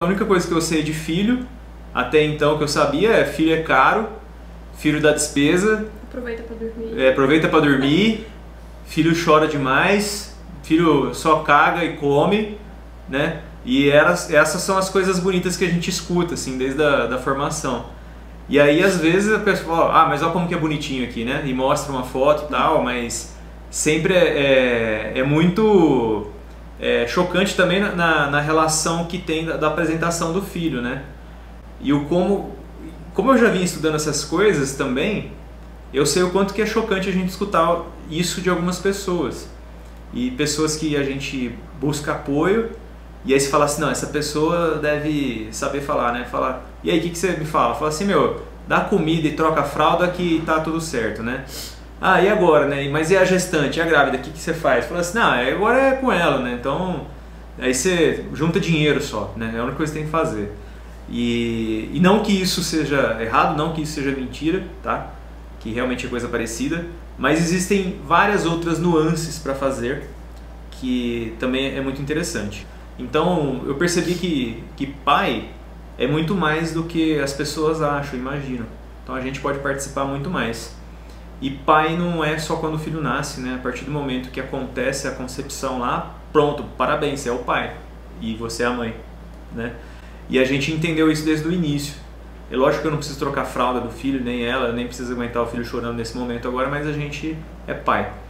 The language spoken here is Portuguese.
A única coisa que eu sei de filho, até então que eu sabia, é filho é caro, filho dá despesa, aproveita pra dormir, filho chora demais, filho só caga e come, né? E essas são as coisas bonitas que a gente escuta, assim, desde da formação. E aí, às vezes, a pessoa fala, ah, mas olha como que é bonitinho aqui, né? E mostra uma foto e tal, mas sempre é muito chocante também na relação que tem da apresentação do filho, né? E como eu já vim estudando essas coisas também, eu sei o quanto que é chocante a gente escutar isso de algumas pessoas. E pessoas que a gente busca apoio, e aí você fala assim, não, essa pessoa deve saber falar, né? Fala, e aí, o que você me fala? Fala assim, meu, dá comida e troca a fralda que tá tudo certo, né? Ah, e agora, né? Mas e a gestante, e a grávida, o que você faz? Fala assim, não, agora é com ela, né? Então, aí você junta dinheiro só, né? É a única coisa que tem que fazer. E não que isso seja errado, não que isso seja mentira, tá? Que realmente é coisa parecida, mas existem várias outras nuances para fazer que também é muito interessante. Então eu percebi que pai é muito mais do que as pessoas acham, imaginam. Então a gente pode participar muito mais. E pai não é só quando o filho nasce, né? A partir do momento que acontece a concepção lá, pronto, parabéns, você é o pai e você é a mãe, né? E a gente entendeu isso desde o início. É lógico que eu não preciso trocar a fralda do filho, nem ela, nem preciso aguentar o filho chorando nesse momento agora, mas a gente é pai.